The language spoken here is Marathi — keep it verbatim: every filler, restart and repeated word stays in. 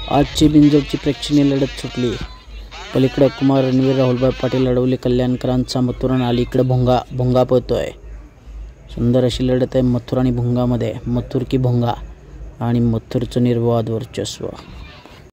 आजची बिनजोडची प्रेक्षणीय लढत सुटली। पलीकडे कुमार रणवीर राहुलभाई पाटील लढवली कल्याणकरांचा मथुर आणि अलीकडे भोंगा भोंगा पळतोय। सुंदर अशी लढत आहे मथुर आणि भोंगामध्ये। मथुर की भोंगा आणि मथुरचं निर्विवाद वर्चस्व।